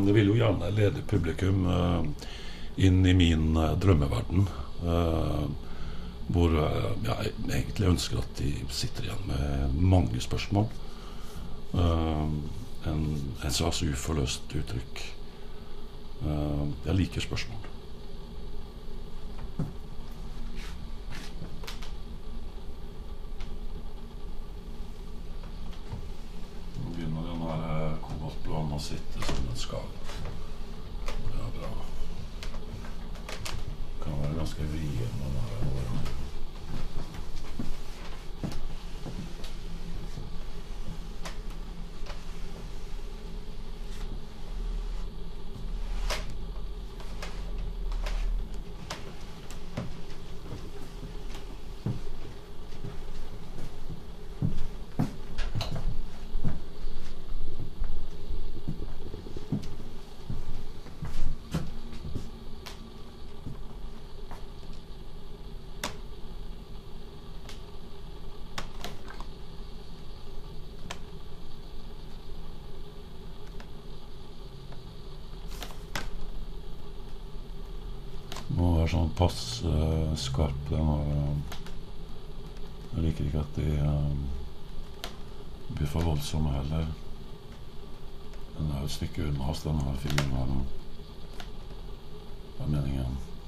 mange vil jo gjerne lede publikum inn i min drømmeverden, hvor jeg egentlig ønsker at de sitter igjen med mange spørsmål. En slags uforløst uttrykk. Jeg liker spørsmål. Nå begynner den her koboltblåen å sitte som en skal. Det er bra. Det kan være ganske vrien når den her årene. Må være sånn pass skarp. Jeg liker ikke at de blir for voldsomme heller. Den er et stykke unna oss, den her figuren her nå. Hva er meningen?